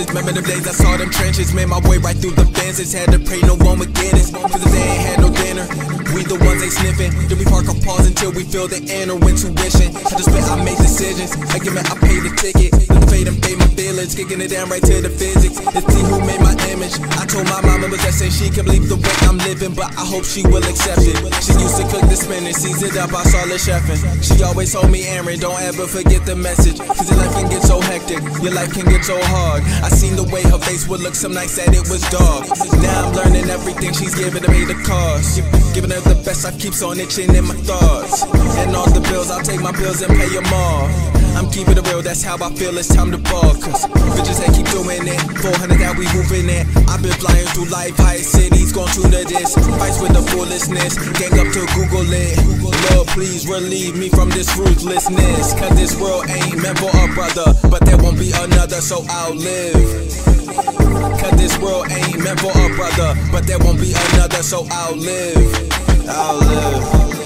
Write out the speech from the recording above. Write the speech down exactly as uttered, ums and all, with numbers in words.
trenches. Remember the days I saw them trenches. Made my way right through the fences. Had to pray no one would get us, cause if they ain't had no dinner, we the ones they sniffing. Then we park our pause until we feel the inner intuition. I just spit, I make decisions. I give it, I pay the ticket. Let the fade and pay my feelings. Kicking it down right to the physics. It's see who made my image. I told my mama was that say she can believe the way I'm living, but I hope she will accept it. She used to cook the spinach, season it up, I saw her chefing. She always told me, Aaron, don't ever forget the message, cause your life can get so hectic, your life can get so hard. I seen the way her face would look some nights that it was dark. Now I'm learning everything she's giving to me the cause. Giving her the best, I keeps on itching in my thoughts. And all the bills, I'll take my bills and pay them all. I'm keeping it real, that's how I feel, it's time to ball. Cause bitches that keep doing it, four hundred that we moving it. I've been flying through life, high cities, gon' tune to this. Fights with the foolishness, gang up to Google it. Lord, please relieve me from this ruthlessness, cause this world ain't meant for a brother, but there won't be another, so I'll live. Cause this world ain't meant for a brother, but there won't be another, so I'll live. I'll live.